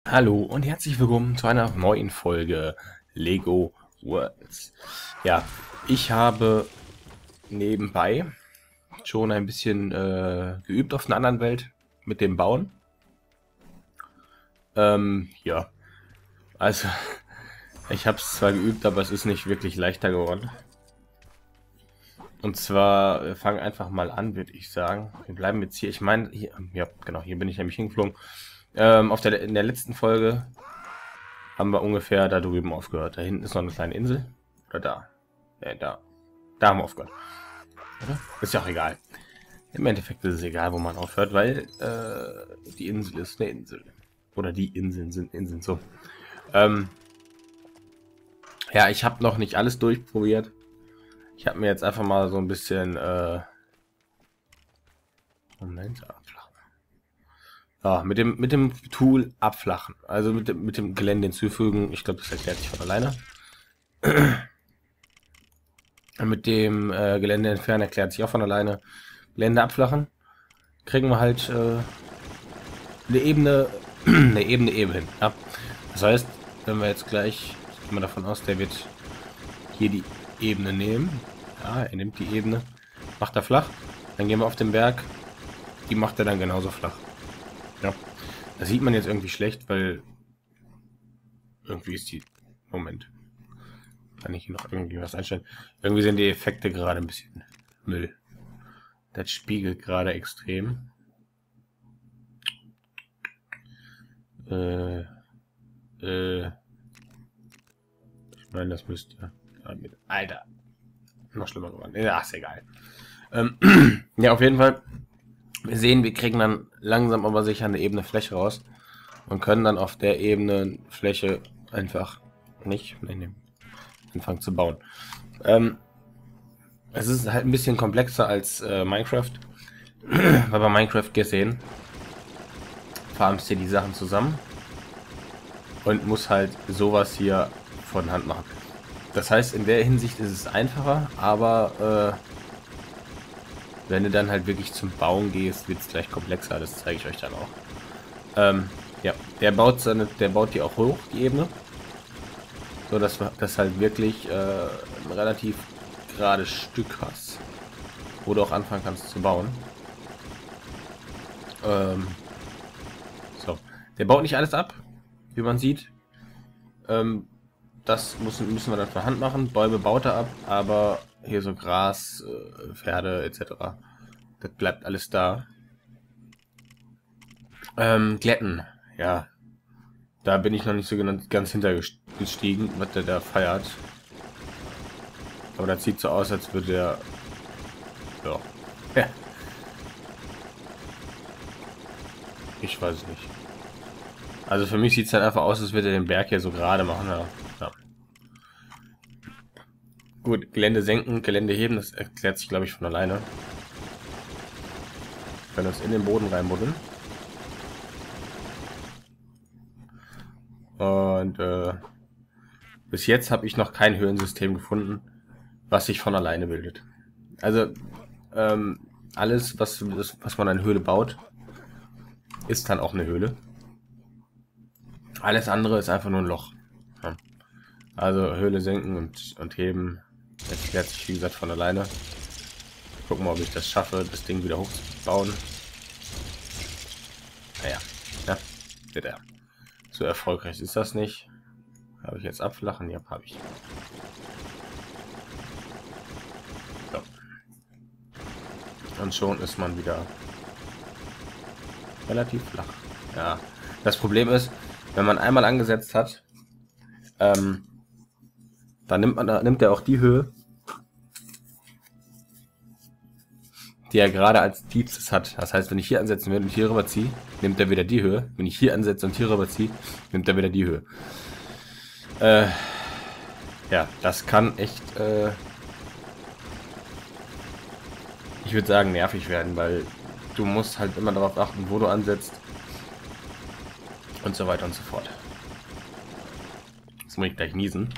Hallo und herzlich willkommen zu einer neuen Folge Lego Worlds. Ja, ich habe nebenbei schon ein bisschen geübt auf einer anderen Welt mit dem Bauen. Ja, also ich habe es zwar geübt, aber es ist nicht wirklich leichter geworden. Und zwar wir fangen einfach mal an, würde ich sagen. Wir bleiben jetzt hier. Ich meine, hier, ja, genau, hier bin ich nämlich hingeflogen. In der letzten Folge haben wir ungefähr da drüben aufgehört. Da hinten ist noch eine kleine Insel. Oder da. Ja, da. Da haben wir aufgehört. Oder? Ist ja auch egal. Im Endeffekt ist es egal, wo man aufhört, weil die Insel ist eine Insel. Oder die Inseln sind Inseln. So. Ja, ich habe noch nicht alles durchprobiert. Ich habe mir jetzt einfach mal so ein bisschen Moment, abflachen. Ja, mit dem Tool abflachen. Also mit dem Gelände hinzufügen. Ich glaube, das erklärt sich von alleine. Mit dem Gelände entfernen erklärt sich auch von alleine. Gelände abflachen. Kriegen wir halt eine Ebene, eine Ebene eben hin. Ja. Das heißt, wenn wir jetzt gleich, gehen wir davon aus, der wird hier die Ebene nehmen. Ja, er nimmt die Ebene, macht er flach. Dann gehen wir auf den Berg. Die macht er dann genauso flach. Ja. Das sieht man jetzt irgendwie schlecht, weil irgendwie ist die... Moment. Kann ich hier noch irgendwie was einstellen? Irgendwie sind die Effekte gerade ein bisschen Müll. Das spiegelt gerade extrem. Ich meine, das müsste... Alter. Noch schlimmer geworden. Ja, ist egal. Ja, auf jeden Fall. Wir sehen, wir kriegen dann langsam aber sicher eine ebene Fläche raus. Und können dann auf der Ebene Fläche einfach nicht anfangen zu bauen. Es ist halt ein bisschen komplexer als Minecraft. Weil bei Minecraft gesehen farmst dir die Sachen zusammen und muss halt sowas hier von Hand machen. Das heißt, in der Hinsicht ist es einfacher, aber wenn du dann halt wirklich zum Bauen gehst, wird es gleich komplexer. Das zeige ich euch dann auch. Ja, der baut die auch hoch, die Ebene, so dass du das halt wirklich ein relativ gerades Stück hast, wo du auch anfangen kannst zu bauen. So, der baut nicht alles ab, wie man sieht. Das müssen wir dann von Hand machen. Bäume baut er ab, aber hier so Gras, Pferde etc. Das bleibt alles da. Glätten, ja. Da bin ich noch nicht so ganz hintergestiegen, was der da feiert. Aber das sieht so aus, als würde er... Ja. Ja. Ich weiß es nicht. Also für mich sieht es halt einfach aus, als würde er den Berg hier so gerade machen. Ja. Ja. Gut, Gelände senken, Gelände heben, das erklärt sich, glaube ich, von alleine. Wir können uns in den Boden reinbuddeln. Und bis jetzt habe ich noch kein Höhlensystem gefunden, was sich von alleine bildet. Also alles, was man eine Höhle baut, ist dann auch eine Höhle. Alles andere ist einfach nur ein Loch. Ja. Also Höhle senken und heben erklärt sich, wie gesagt, von alleine. Gucken wir, ob ich das schaffe, das Ding wieder hochzubauen. Naja, ja, wird er. So erfolgreich ist das nicht. Habe ich jetzt abflachen? Ja, habe ich. So. Und schon ist man wieder relativ flach. Ja, das Problem ist, wenn man einmal angesetzt hat, dann nimmt er auch die Höhe, die er gerade als tiefstes hat. Das heißt, wenn ich hier ansetzen will und hier rüberziehe, nimmt er wieder die Höhe. Wenn ich hier ansetze und hier rüberziehe, nimmt er wieder die Höhe. Ja, das kann echt, ich würde sagen, nervig werden, weil du musst halt immer darauf achten, wo du ansetzt und so weiter und so fort. Jetzt muss ich gleich niesen.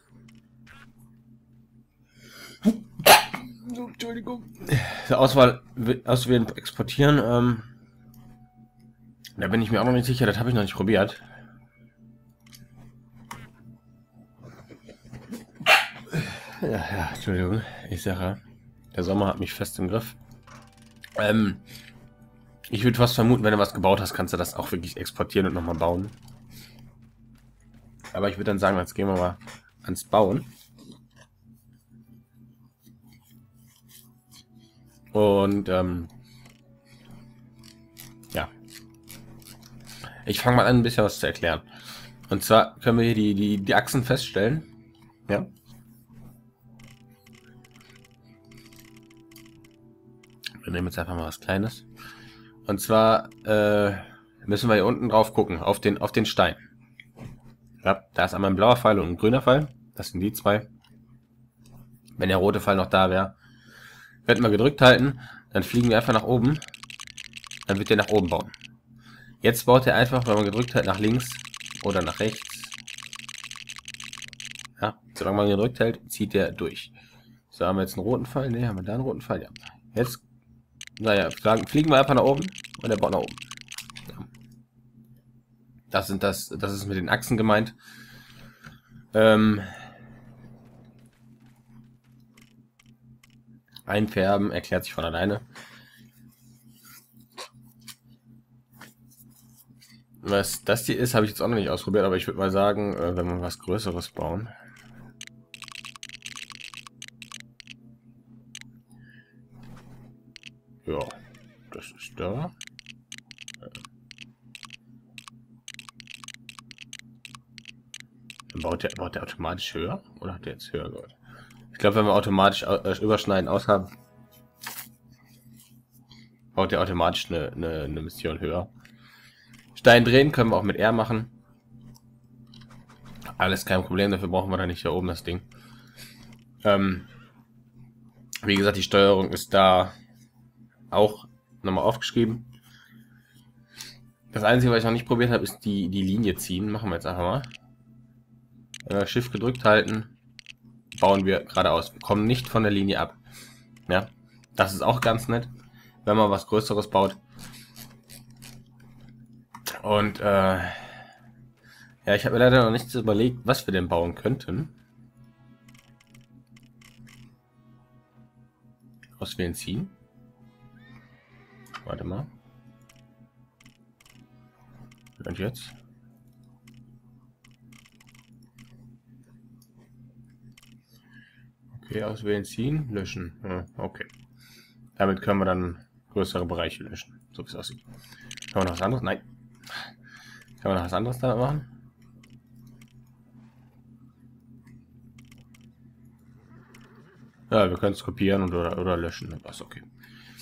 Entschuldigung. Auswählen, exportieren. Da bin ich mir auch noch nicht sicher, das habe ich noch nicht probiert. Ja, Entschuldigung. Ich sage, der Sommer hat mich fest im Griff. Ich würde fast vermuten, wenn du was gebaut hast, kannst du das auch wirklich exportieren und nochmal bauen. Aber ich würde dann sagen, jetzt gehen wir mal ans Bauen. Und ja, ich fange mal an, ein bisschen was zu erklären. Und zwar können wir hier die Achsen feststellen. Ja. Wir nehmen jetzt einfach mal was Kleines. Und zwar müssen wir hier unten drauf gucken, auf den Stein. Ja, da ist einmal ein blauer Pfeil und ein grüner Pfeil. Das sind die zwei. Wenn der rote Pfeil noch da wäre, werden wir gedrückt halten, dann fliegen wir einfach nach oben. Dann wird der nach oben bauen. Jetzt baut er einfach, wenn man gedrückt hat, nach links oder nach rechts. Ja, solange man gedrückt hält, zieht der durch. So, haben wir jetzt einen roten Pfeil. Ne, haben wir da einen roten Pfeil? Ja. Jetzt, naja, fliegen wir einfach nach oben und der baut nach oben. Ja. Das ist mit den Achsen gemeint. Einfärben erklärt sich von alleine. Was das hier ist, habe ich jetzt auch noch nicht ausprobiert, aber ich würde mal sagen, wenn wir was Größeres bauen. Ja, das ist da. Dann baut der automatisch höher? Oder hat der jetzt höher gebaut? Ich glaube, wenn wir automatisch überschneiden aushaben, baut der automatisch eine Mission höher. Stein drehen können wir auch mit R machen. Alles kein Problem, dafür brauchen wir da nicht hier oben das Ding. Wie gesagt, die Steuerung ist da auch nochmal aufgeschrieben. Das Einzige, was ich noch nicht probiert habe, ist die Linie ziehen. Machen wir jetzt einfach mal. Shift gedrückt halten, bauen wir geradeaus. Wir kommen nicht von der Linie ab. Ja, das ist auch ganz nett, wenn man was Größeres baut. Und ja, ich habe mir leider noch nichts überlegt, was wir denn bauen könnten. Auswählen, ziehen. Warte mal. Und jetzt? Okay, auswählen, ziehen, löschen. Ja, okay. Damit können wir dann größere Bereiche löschen, so wie es aussieht. Kann man noch was anderes? Nein. Kann man noch was anderes damit machen? Ja, wir können es kopieren oder löschen. Das ist okay.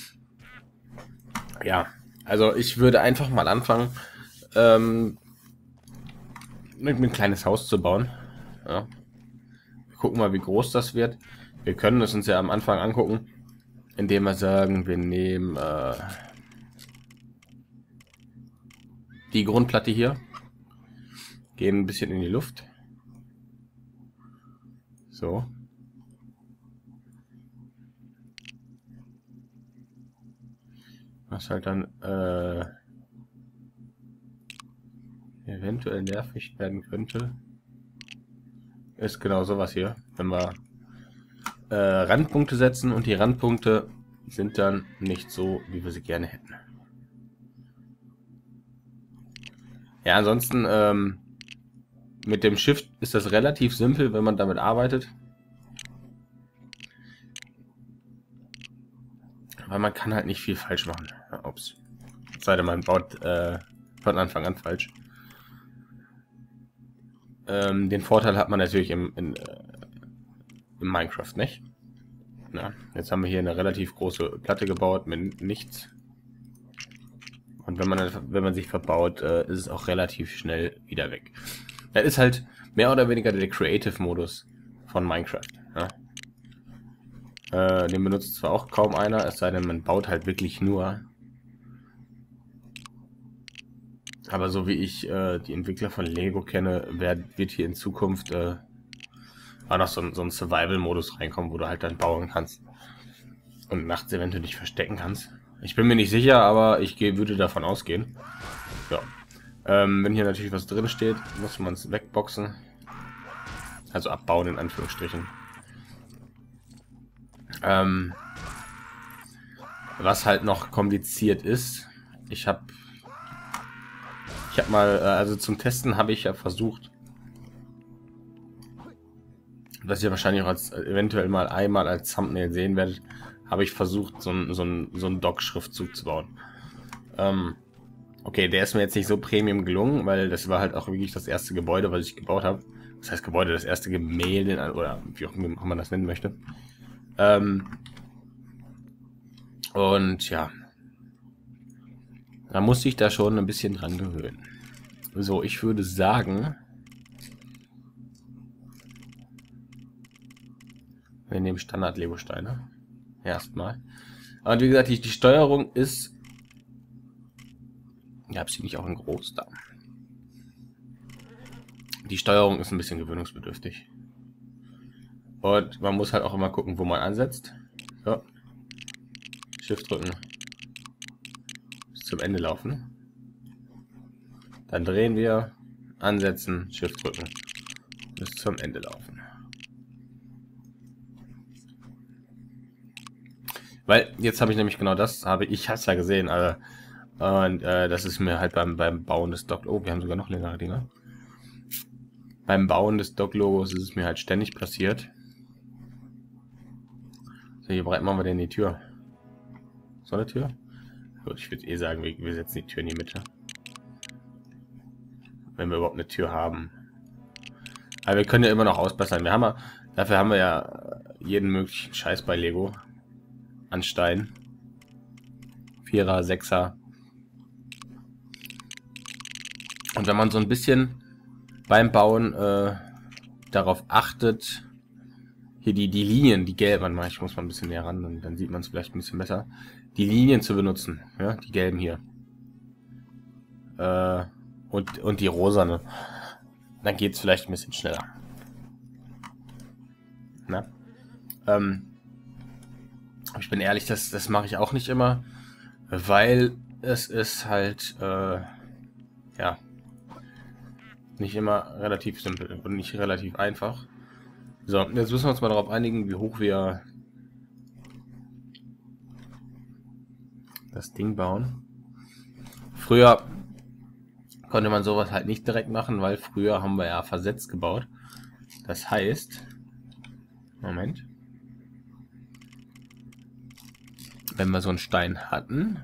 Ja, also ich würde einfach mal anfangen, mit ein kleines Haus zu bauen. Ja. Wir gucken mal, wie groß das wird. Wir können es uns ja am Anfang angucken, indem wir sagen, wir nehmen die Grundplatte hier, gehen ein bisschen in die Luft. So. Was halt dann eventuell nervig werden könnte, ist genau sowas hier, wenn wir Randpunkte setzen und die Randpunkte sind dann nicht so, wie wir sie gerne hätten. Ja, ansonsten mit dem Shift ist das relativ simpel, wenn man damit arbeitet. Weil man kann halt nicht viel falsch machen. Ups. Sei denn, man baut von Anfang an falsch. Den Vorteil hat man natürlich im Minecraft, nicht? Ja, jetzt haben wir hier eine relativ große Platte gebaut mit nichts. Und wenn man sich verbaut, ist es auch relativ schnell wieder weg. Das ist halt mehr oder weniger der Creative-Modus von Minecraft. Ja? Den benutzt zwar auch kaum einer, es sei denn, man baut halt wirklich nur. Aber so wie ich die Entwickler von Lego kenne, wird hier in Zukunft auch noch so ein Survival-Modus reinkommen, wo du halt dann bauen kannst und nachts eventuell dich verstecken kannst. Ich bin mir nicht sicher, aber ich würde davon ausgehen. Ja. Wenn hier natürlich was drin steht, muss man es wegboxen. Also abbauen in Anführungsstrichen. Was halt noch kompliziert ist, ich habe mal, also zum Testen habe ich ja versucht, was ihr wahrscheinlich auch als eventuell mal einmal als Thumbnail sehen werdet, habe ich versucht, so ein Dock-Schriftzug zu bauen. Okay, der ist mir jetzt nicht so Premium gelungen, weil das war halt auch wirklich das erste Gebäude, was ich gebaut habe. Das heißt Gebäude, das erste Gemälde oder wie auch immer man das nennen möchte. Und ja, da musste ich da schon ein bisschen dran gewöhnen. So, ich würde sagen, wir nehmen Standard-Lego-Steine. Erstmal. Und wie gesagt, die Steuerung ist... Ja, habe ich nicht auch in groß da. Die Steuerung ist ein bisschen gewöhnungsbedürftig. Und man muss halt auch immer gucken, wo man ansetzt. So. Shift drücken. Bis zum Ende laufen. Dann drehen wir, ansetzen, Shift drücken. Bis zum Ende laufen. Weil, jetzt habe ich nämlich genau das, ich hab's ja gesehen, aber und das ist mir halt beim Bauen des Dock... Oh, wir haben sogar noch längere Dinger. Beim Bauen des Dock-Logos ist es mir halt ständig passiert. So, wie breit machen wir denn die Tür? So eine Tür? Gut, ich würde eh sagen, wir setzen die Tür in die Mitte. Wenn wir überhaupt eine Tür haben. Aber wir können ja immer noch ausbessern. Dafür haben wir ja jeden möglichen Scheiß bei Lego. An Stein. 4er, 6er. Und wenn man so ein bisschen beim Bauen darauf achtet, hier die Linien, die gelben, ich muss mal ein bisschen näher ran, dann sieht man es vielleicht ein bisschen besser, die Linien zu benutzen, ja, die gelben hier und die rosane, dann geht es vielleicht ein bisschen schneller. Na? Ich bin ehrlich, das mache ich auch nicht immer, weil es ist halt ja nicht immer relativ simpel und nicht relativ einfach. So, jetzt müssen wir uns mal darauf einigen, wie hoch wir das Ding bauen. Früher konnte man sowas halt nicht direkt machen, weil früher haben wir ja versetzt gebaut. Das heißt, Moment, wenn wir so einen Stein hatten,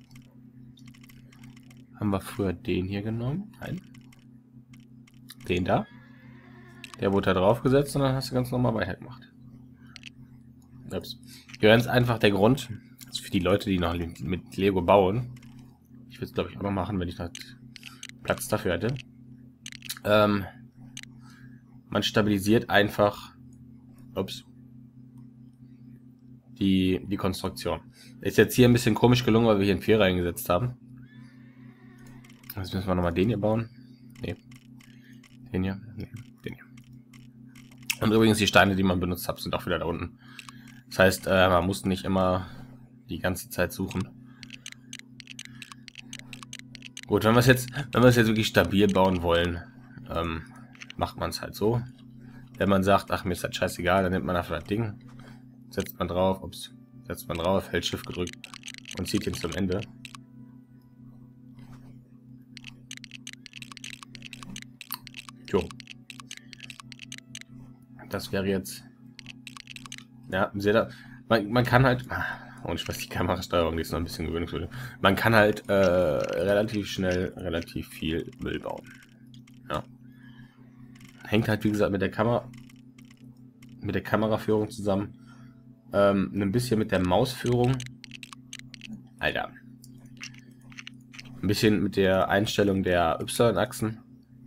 haben wir früher den hier genommen. Nein. Den da. Der wurde da drauf gesetzt und dann hast du ganz normal weitergemacht. Ups. Ganz einfach der Grund, also für die Leute, die noch mit Lego bauen, ich würde es glaube ich auch noch machen, wenn ich noch Platz dafür hätte. Man stabilisiert einfach die Konstruktion. Ist jetzt hier ein bisschen komisch gelungen, weil wir hier einen 4 reingesetzt haben. Jetzt müssen wir nochmal den hier bauen. Nee. Den hier. Nee, den hier. Und übrigens die Steine, die man benutzt hat, sind auch wieder da unten. Das heißt, man muss nicht immer die ganze Zeit suchen. Gut, wenn wir es jetzt wirklich stabil bauen wollen, macht man es halt so. Wenn man sagt, ach, mir ist das scheißegal, dann nimmt man einfach das Ding, setzt man drauf, hält Shift gedrückt und zieht ihn zum Ende. Jo. Das wäre jetzt, ja, seht ihr, man kann halt, und ich weiß, die Kamerasteuerung, die ist noch ein bisschen gewöhnungswürdig, man kann halt relativ schnell relativ viel Müll bauen. Ja. Hängt halt wie gesagt mit der Kameraführung zusammen, ein bisschen mit der Mausführung, Alter, ein bisschen mit der Einstellung der Y-Achsen.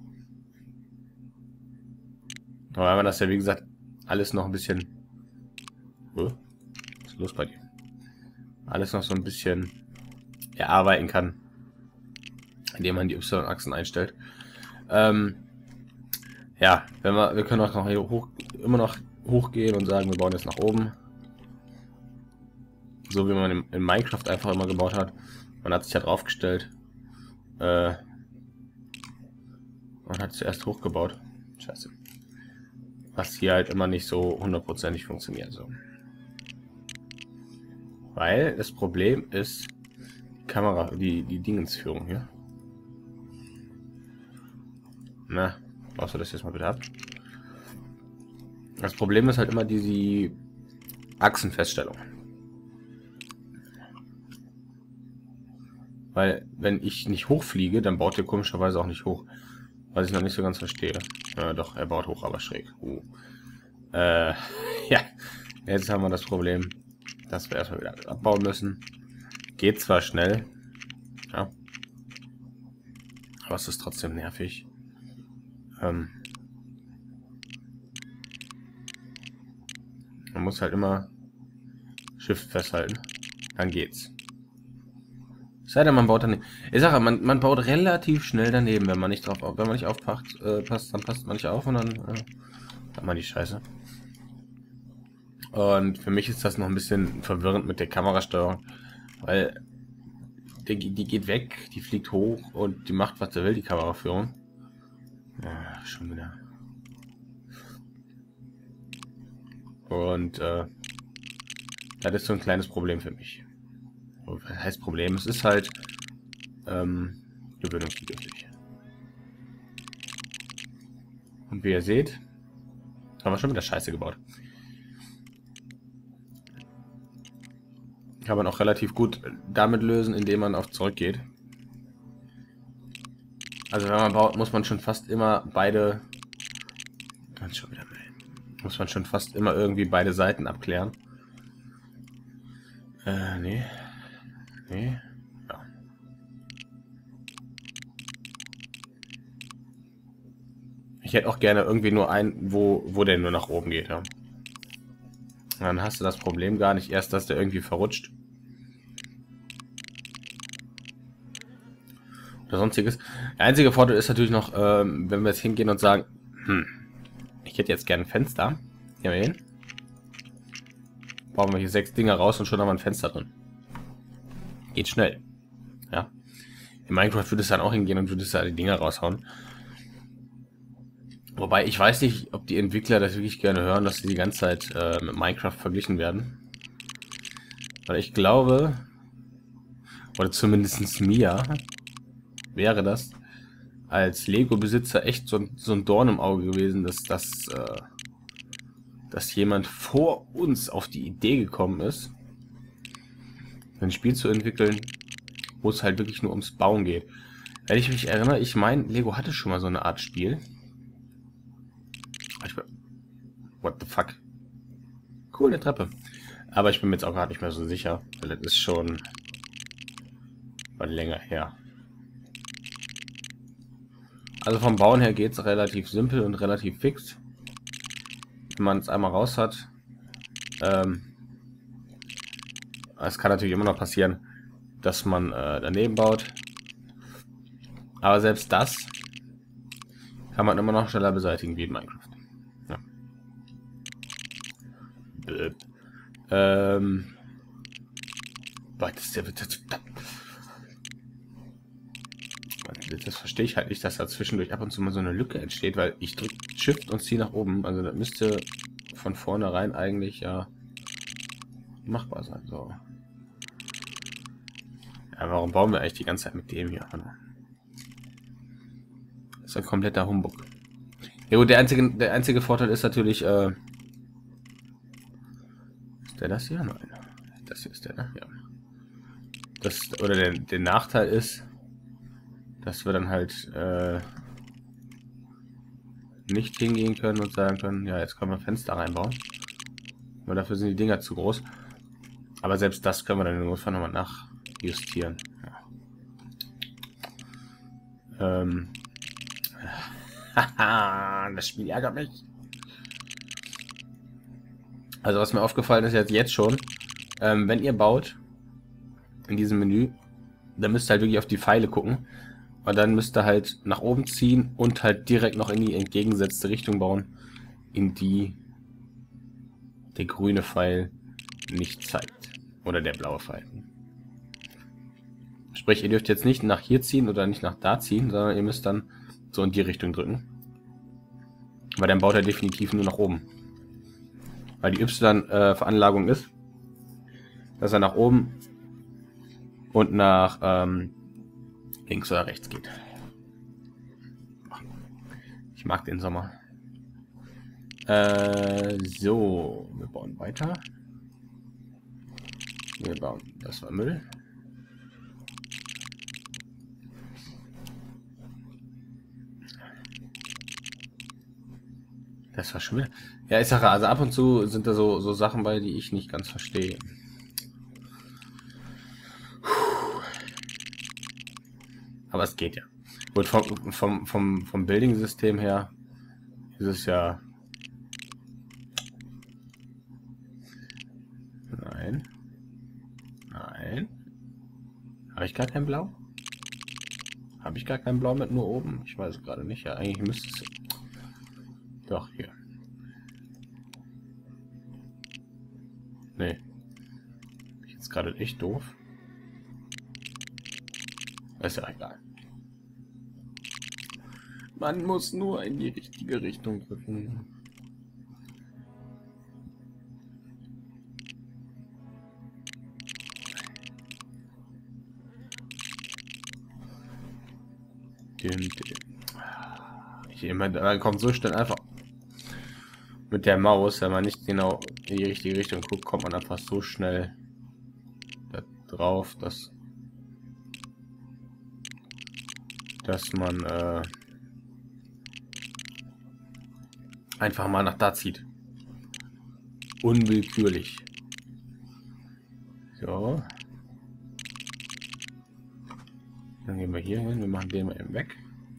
Aber wenn man das ja wie gesagt alles noch ein bisschen, was ist los bei dir? Alles noch so ein bisschen erarbeiten kann, indem man die Y-Achsen einstellt. Ja, wir können auch noch hier immer noch hochgehen und sagen, wir bauen jetzt nach oben. So wie man in Minecraft einfach immer gebaut hat. Man hat sich ja draufgestellt. Man hat zuerst hochgebaut. Scheiße. Was hier halt immer nicht so hundertprozentig funktioniert. So. Weil das Problem ist die Kamera, die Dingensführung hier. Na, brauchst du das jetzt mal bitte ab? Das Problem ist halt immer die Achsenfeststellung. Weil, wenn ich nicht hochfliege, dann baut er komischerweise auch nicht hoch. Was ich noch nicht so ganz verstehe. Doch, er baut hoch, aber schräg. Ja, jetzt haben wir das Problem, dass wir erstmal wieder abbauen müssen. Geht zwar schnell, ja, aber es ist trotzdem nervig. Man muss halt immer Shift festhalten, dann geht's. Sei denn, man baut dann nicht. Ich sage, man baut relativ schnell daneben, wenn man nicht aufpasst, dann passt man nicht auf und dann hat man die Scheiße. Und für mich ist das noch ein bisschen verwirrend mit der Kamerasteuerung, weil die geht weg, die fliegt hoch und die macht, was sie will, die Kameraführung. Ja, schon wieder. Und das ist so ein kleines Problem für mich. Was heißt Problem? Es ist halt gewöhnungsbedürftig. Und wie ihr seht, haben wir schon wieder Scheiße gebaut. Kann man auch relativ gut damit lösen, indem man auf zurück geht. Also wenn man baut, muss man schon fast immer beide... Muss man schon fast immer irgendwie beide Seiten abklären. Nee. Nee. Ja. Ich hätte auch gerne irgendwie nur einen, wo der nur nach oben geht. Ja. Dann hast du das Problem gar nicht erst, dass der irgendwie verrutscht. Oder sonstiges. Der einzige Vorteil ist natürlich noch, wenn wir jetzt hingehen und sagen, ich hätte jetzt gerne ein Fenster. Hier mal hin. Brauchen wir hier 6 Dinger raus und schon haben wir ein Fenster drin. Geht schnell. Ja. In Minecraft würde es dann auch hingehen und würde es da die Dinger raushauen. Wobei ich weiß nicht, ob die Entwickler das wirklich gerne hören, dass sie die ganze Zeit mit Minecraft verglichen werden. Weil ich glaube, oder zumindest mir, wäre das als Lego-Besitzer echt so ein Dorn im Auge gewesen, dass jemand vor uns auf die Idee gekommen ist, ein Spiel zu entwickeln, wo es halt wirklich nur ums Bauen geht. Wenn ich mich erinnere, ich meine, Lego hatte schon mal so eine Art Spiel. What the fuck? Cool, eine Treppe. Aber ich bin mir jetzt auch gerade nicht mehr so sicher, weil das ist schon länger her. Also vom Bauen her geht es relativ simpel und relativ fix. Wenn man es einmal raus hat. Es kann natürlich immer noch passieren, dass man daneben baut. Aber selbst das kann man immer noch schneller beseitigen wie in Minecraft. Ja. Das verstehe ich halt nicht, dass da zwischendurch ab und zu mal so eine Lücke entsteht, weil ich drücke Shift und ziehe nach oben. Also das müsste von vornherein eigentlich ja machbar sein. So. Ja, warum bauen wir eigentlich die ganze Zeit mit dem hier? Das ist ein kompletter Humbug. Ja gut, der einzige Vorteil ist natürlich, ist der das hier? Nein. Das hier ist der, ne? Ja. Der Nachteil ist, dass wir dann halt nicht hingehen können und sagen können, ja, jetzt können wir Fenster reinbauen. Aber dafür sind die Dinger zu groß. Aber selbst das können wir dann in Notfall nochmal nachjustieren. Ja. Das Spiel ärgert mich. Also was mir aufgefallen ist jetzt schon, wenn ihr baut in diesem Menü, dann müsst ihr halt wirklich auf die Pfeile gucken. Und dann müsst ihr halt nach oben ziehen und halt direkt noch in die entgegengesetzte Richtung bauen, in die der grüne Pfeil nicht zeigt. Oder der blaue Pfeil. Sprich, ihr dürft jetzt nicht nach hier ziehen oder nicht nach da ziehen, sondern ihr müsst dann so in die Richtung drücken. Weil dann baut er definitiv nur nach oben. Weil die Y-Veranlagung ist, dass er nach oben und nach links oder rechts geht. Ich mag den Sommer. So, wir bauen weiter. Wir bauen, das war Müll. Das war schon wieder. Ja, ich sage, also ab und zu sind da so Sachen bei, die ich nicht ganz verstehe. Aber es geht ja. Gut, vom Building-System her ist es ja. Nein. Nein. Habe ich gar kein Blau? Habe ich gar kein Blau mit nur oben? Ich weiß gerade nicht. Ja, eigentlich müsste es. Doch, hier. Nee. Jetzt gerade echt doof. Ist ja egal. Man muss nur in die richtige Richtung drücken. Man kommt so schnell einfach mit der Maus, wenn man nicht genau in die richtige Richtung guckt, kommt man einfach so schnell da drauf, dass man einfach mal nach da zieht. Unwillkürlich. So. Dann gehen wir hier hin. Wir machen den mal eben weg.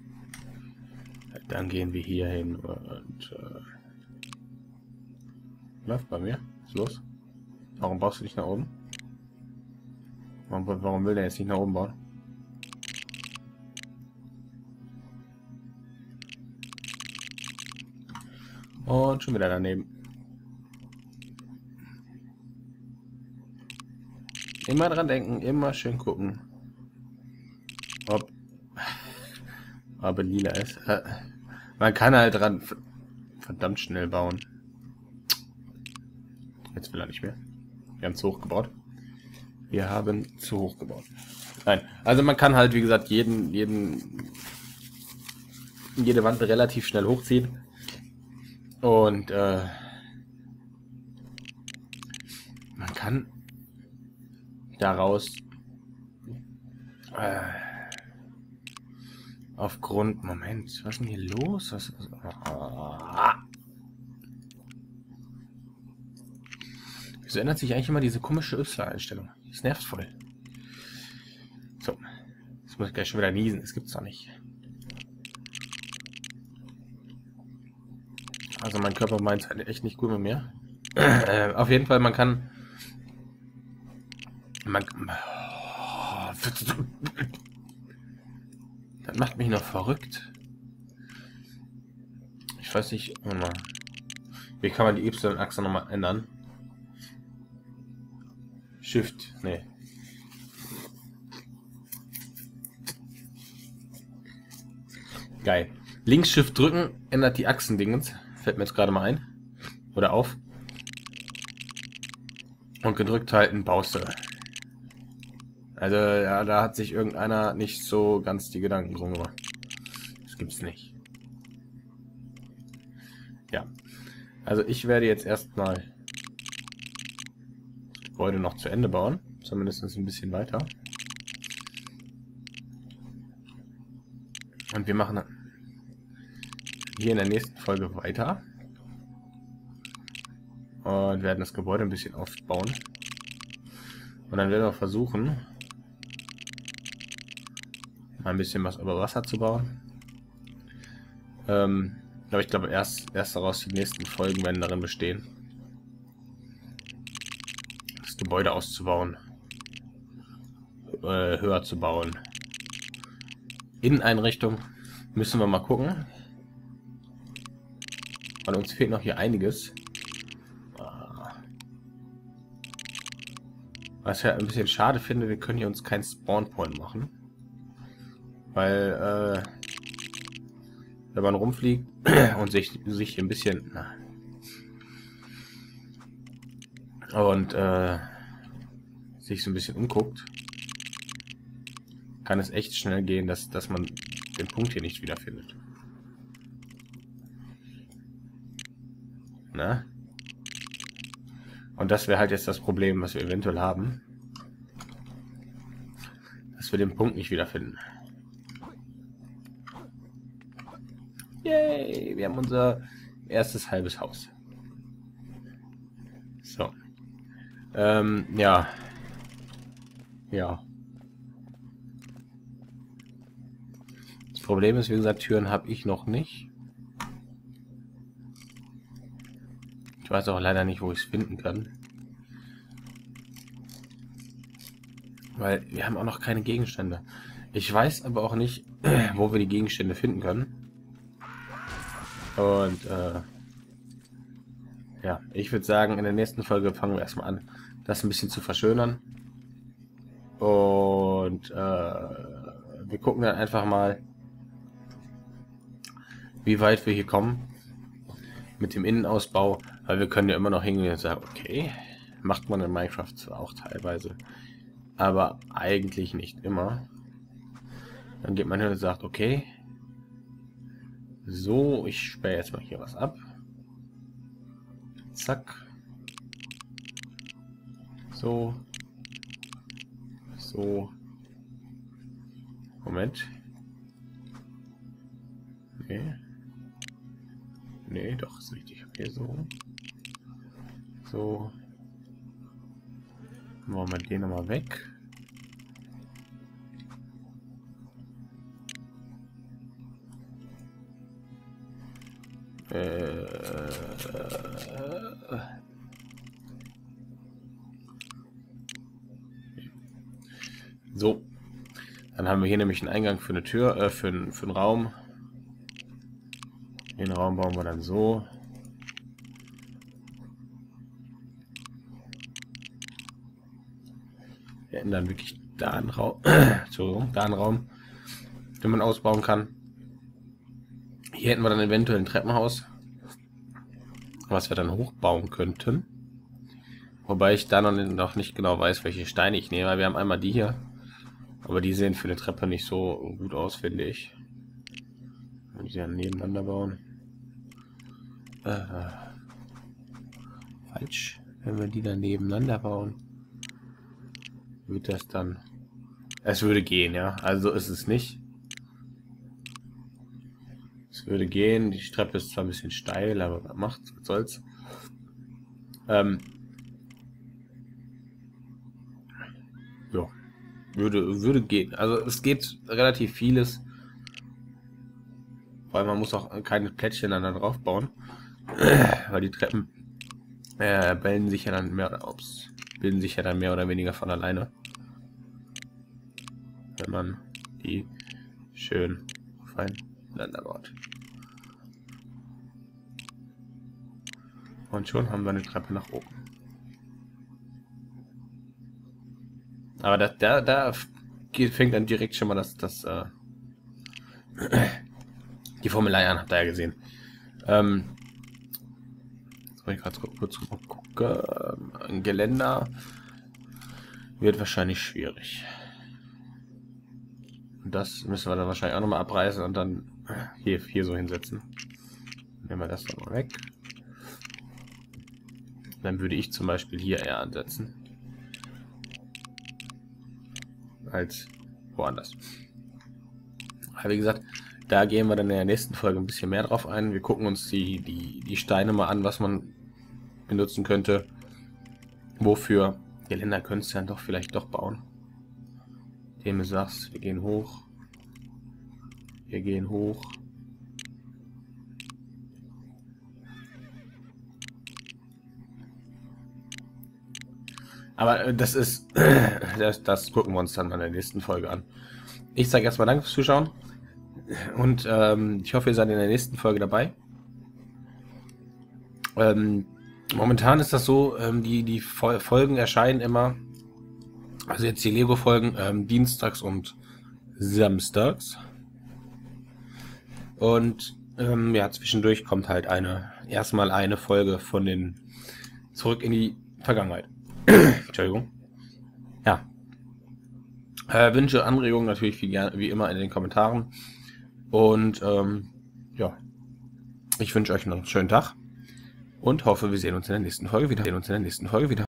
Dann gehen wir hier hin und läuft bei mir. Was ist los? Warum baust du nicht nach oben? Warum will der jetzt nicht nach oben bauen? Und schon wieder daneben. Immer dran denken, immer schön gucken, ob lila ist. Man kann halt dran verdammt schnell bauen. Jetzt will er nicht mehr. Wir haben zu hoch gebaut. Wir haben zu hoch gebaut. Nein, also man kann halt, wie gesagt, jede Wand relativ schnell hochziehen. Und man kann daraus aufgrund, Moment, was ist denn hier los? Wieso ändert sich eigentlich immer diese komische Y-Einstellung? Das nervt voll. So, jetzt muss ich gleich schon wieder niesen, das gibt's doch nicht. Also mein Körper meint halt echt nicht gut mit mir. Auf jeden Fall, man kann... Das macht mich noch verrückt. Ich weiß nicht... Wie kann man die Y-Achse noch mal ändern? Shift, nee. Geil. Links Shift drücken, ändert die Achsendingens. Fällt mir jetzt gerade mal ein. Oder auf. Und gedrückt halten, baust du. Also, ja, da hat sich irgendeiner nicht so ganz die Gedanken drum gemacht. Das gibt's nicht. Ja. Also, ich werde jetzt erstmal das Gebäude noch zu Ende bauen. Zumindest ein bisschen weiter. Und wir machen hier in der nächsten Folge weiter. Und werden das Gebäude ein bisschen aufbauen. Und dann werden wir versuchen, mal ein bisschen was über Wasser zu bauen. Aber ich glaube, erst daraus die nächsten Folgen werden darin bestehen, das Gebäude auszubauen, höher zu bauen. Inneneinrichtung müssen wir mal gucken. Weil uns fehlt noch hier einiges. Was ich ein bisschen schade finde, wir können hier uns keinen Spawn Point machen. Weil, wenn man rumfliegt und sich ein bisschen... Und, sich so ein bisschen umguckt, kann es echt schnell gehen, dass man den Punkt hier nicht wiederfindet. Na? Und das wäre halt jetzt das Problem, was wir eventuell haben. Dass wir den Punkt nicht wiederfinden. Yay! Wir haben unser erstes halbes Haus. So. Ja. Ja. Das Problem ist, wie gesagt, Türen habe ich noch nicht. Ich weiß auch leider nicht, wo ich es finden kann. Weil wir haben auch noch keine Gegenstände. Ich weiß aber auch nicht, wo wir die Gegenstände finden können. Und ja, ich würde sagen, in der nächsten Folge fangen wir erstmal an, das ein bisschen zu verschönern. Und wir gucken dann einfach mal, wie weit wir hier kommen mit dem Innenausbau, weil wir können ja immer noch hingehen und sagen, okay, macht man in Minecraft zwar auch teilweise, aber eigentlich nicht immer. Dann geht man hin und sagt, okay, so, ich sperre jetzt mal hier was ab. Zack. So. So. Moment. Nee. Nee, doch, ist richtig. Okay, so. So. Machen wir den nochmal weg. So. Dann haben wir hier nämlich einen Eingang für eine Tür, für einen Raum. Den Raum bauen wir dann so. Wir hätten dann wirklich da einen Raum, Entschuldigung, da einen Raum, den man ausbauen kann. Hier hätten wir dann eventuell ein Treppenhaus, was wir dann hochbauen könnten. Wobei ich da noch nicht genau weiß, welche Steine ich nehme. Wir haben einmal die hier, aber die sehen für eine Treppe nicht so gut aus, finde ich. Wenn die dann nebeneinander bauen. Falsch. Wenn wir die dann nebeneinander bauen, wird das dann... Es würde gehen, ja. Also ist es nicht. Es würde gehen. Die Treppe ist zwar ein bisschen steil, aber was macht's? Was soll's? Ja. Würde gehen. Also es geht relativ vieles. Weil man muss auch keine Plättchen dann da drauf bauen. Weil die Treppen bilden sich ja dann mehr oder weniger von alleine. Wenn man die schön aufeinander baut. Und schon haben wir eine Treppe nach oben. Aber da fängt dann direkt schon mal die Formelei an, habt ihr ja gesehen. Jetzt wollte ich gerade kurz gucken. Ein Geländer wird wahrscheinlich schwierig. Und das müssen wir dann wahrscheinlich auch noch mal abreißen und dann hier so hinsetzen. Nehmen wir das dann mal weg. Dann würde ich zum Beispiel hier eher ansetzen als woanders. Aber wie gesagt, da gehen wir dann in der nächsten Folge ein bisschen mehr drauf ein. Wir gucken uns die Steine mal an, was man benutzen könnte. Wofür? Geländer könntest du dann doch vielleicht doch bauen. Dem du sagst, wir gehen hoch. Wir gehen hoch. Aber das ist, das gucken wir uns dann in der nächsten Folge an. Ich sage erstmal Danke fürs Zuschauen und ich hoffe, ihr seid in der nächsten Folge dabei. Momentan ist das so, die Folgen erscheinen immer, also jetzt die Lego-Folgen, dienstags und samstags. Und ja, zwischendurch kommt halt erstmal eine Folge von den Zurück in die Vergangenheit. Entschuldigung. Ja. Wünsche, Anregungen natürlich wie immer in den Kommentaren. Und ja, ich wünsche euch noch einen schönen Tag und hoffe, wir sehen uns in der nächsten Folge wieder.